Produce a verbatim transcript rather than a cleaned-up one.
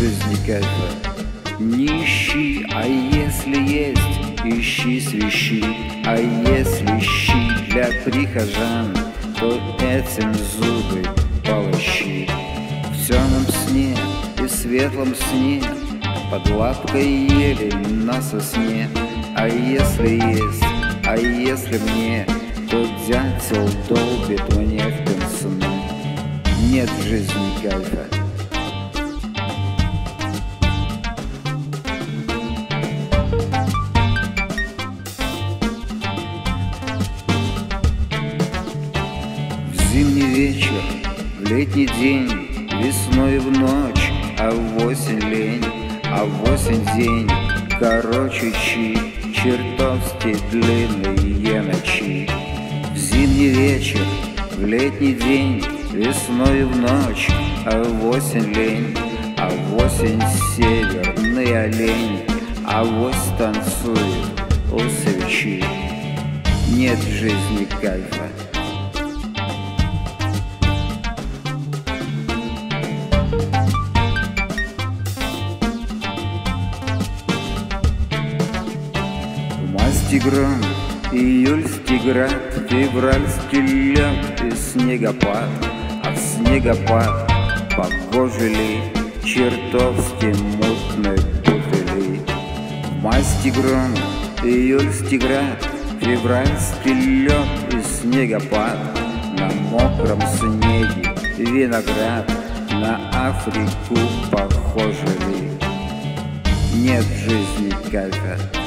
жизни кайфа. Не ищи, а если есть, ищи свищи. А если щи для прихожан, то этим зубы полощи. В темном сне и светлом сне, под лапкой ели на сосне. А если есть, а если мне, то дятел долбит мне в пенсне. Нет в жизни кайфа. В зимний вечер, в летний день, весной в ночь, а в осень лень, а в осень день короче чи, чертовски длинные ночи. В зимний вечер, в летний день, весной в ночь, а в осень лень, а в осень северный олень, а вось танцует у свечи. Нет в жизни кайфа. Майский гром, июльский град, февральский лед и снегопад. А в снегопад погожили чертовски мутной бутыли. Майский гром, июльский град, февральский лед и снегопад. На мокром снеге виноград, на Африку похожи ли. Нет в жизни кайфа.